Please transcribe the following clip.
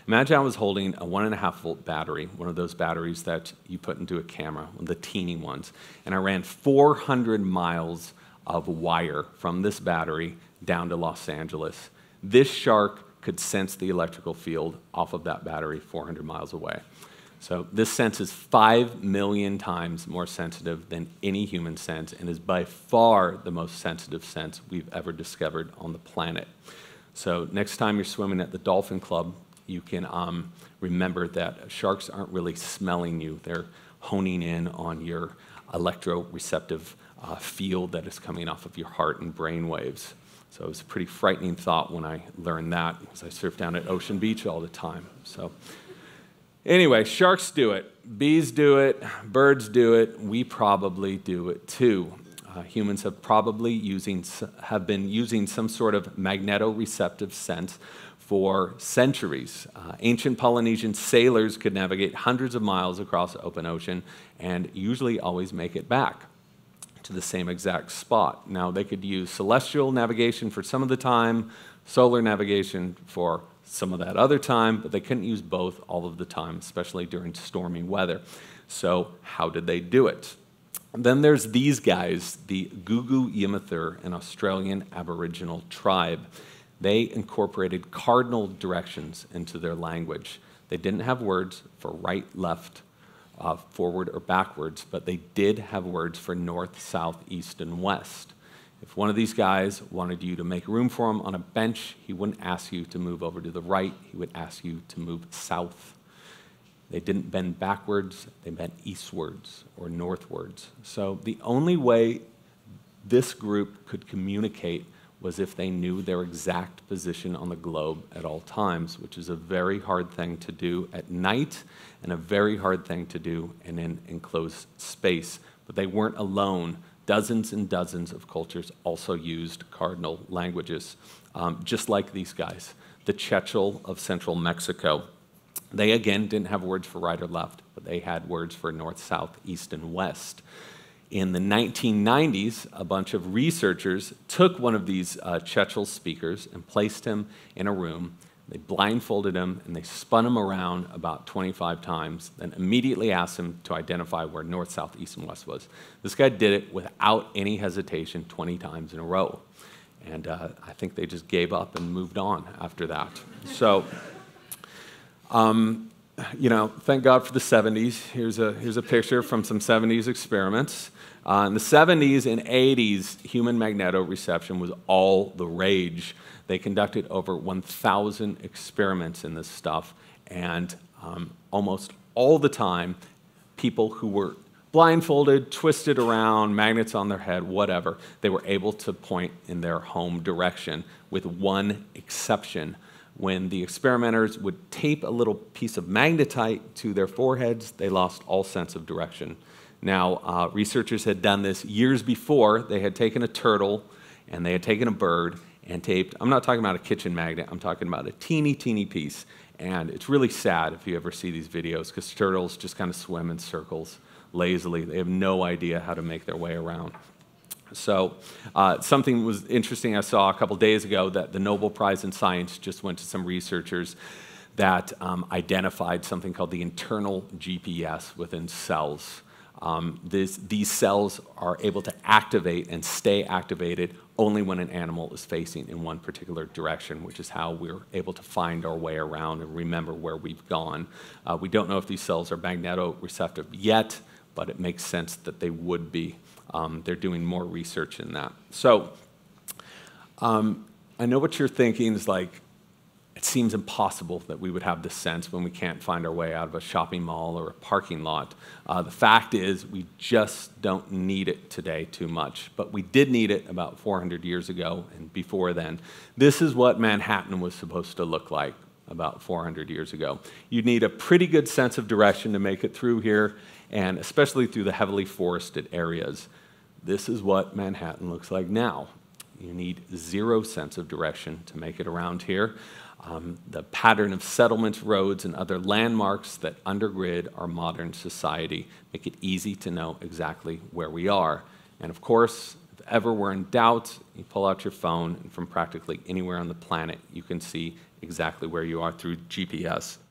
Imagine I was holding a 1.5-volt battery, one of those batteries that you put into a camera, one of the teeny ones, and I ran 400 miles of wire from this battery down to Los Angeles. This shark could sense the electrical field off of that battery 400 miles away. So this sense is 5 million times more sensitive than any human sense and is by far the most sensitive sense we've ever discovered on the planet. So next time you're swimming at the Dolphin Club, you can remember that sharks aren't really smelling you. They're honing in on your electroreceptive field that is coming off of your heart and brain waves. So it was a pretty frightening thought when I learned that, because I surf down at Ocean Beach all the time. So anyway, sharks do it, bees do it, birds do it, we probably do it too. Humans have been using some sort of magnetoreceptive sense for centuries. Ancient Polynesian sailors could navigate hundreds of miles across the open ocean and usually always make it back to the same exact spot. Now, they could use celestial navigation for some of the time, solar navigation for some of that other time, but they couldn't use both all of the time, especially during stormy weather. So how did they do it? And then there's these guys, the Gugu Yamathur, an Australian Aboriginal tribe. They incorporated cardinal directions into their language. They didn't have words for right, left, forward, or backwards, but they did have words for north, south, east, and west. If one of these guys wanted you to make room for him on a bench, he wouldn't ask you to move over to the right, he would ask you to move south. They didn't bend backwards, they bent eastwards or northwards. So the only way this group could communicate was if they knew their exact position on the globe at all times, which is a very hard thing to do at night and a very hard thing to do in an enclosed space. But they weren't alone. Dozens and dozens of cultures also used cardinal languages, just like these guys. The Chechel of central Mexico. They, again, didn't have words for right or left, but they had words for north, south, east, and west. In the 1990s, a bunch of researchers took one of these Chechel speakers and placed him in a room. They blindfolded him, and they spun him around about 25 times, then immediately asked him to identify where north, south, east, and west was. This guy did it without any hesitation 20 times in a row. And I think they just gave up and moved on after that. So, you know, thank God for the 70s. Here's a picture from some 70s experiments. In the 70s and 80s, human magnetoreception was all the rage. They conducted over 1,000 experiments in this stuff, and almost all the time, people who were blindfolded, twisted around, magnets on their head, whatever, they were able to point in their home direction, with one exception. When the experimenters would tape a little piece of magnetite to their foreheads, they lost all sense of direction. Now, researchers had done this years before. They had taken a turtle and they had taken a bird and taped, I'm not talking about a kitchen magnet, I'm talking about a teeny, teeny piece. And it's really sad if you ever see these videos, because turtles just kind of swim in circles lazily. They have no idea how to make their way around. So something was interesting I saw a couple days ago, that the Nobel Prize in Science just went to some researchers that identified something called the internal GPS within cells. These cells are able to activate and stay activated only when an animal is facing in one particular direction, which is how we're able to find our way around and remember where we've gone. We don't know if these cells are magnetoreceptive yet, but it makes sense that they would be. They're doing more research in that. So I know what you're thinking is like, it seems impossible that we would have this sense when we can't find our way out of a shopping mall or a parking lot. The fact is, we just don't need it today too much, but we did need it about 400 years ago and before then. This is what Manhattan was supposed to look like about 400 years ago. You'd need a pretty good sense of direction to make it through here, and especially through the heavily forested areas. This is what Manhattan looks like now. You need zero sense of direction to make it around here. The pattern of settlements, roads, and other landmarks that undergird our modern society make it easy to know exactly where we are. And of course, if ever we're in doubt, you pull out your phone, and from practically anywhere on the planet, you can see exactly where you are through GPS.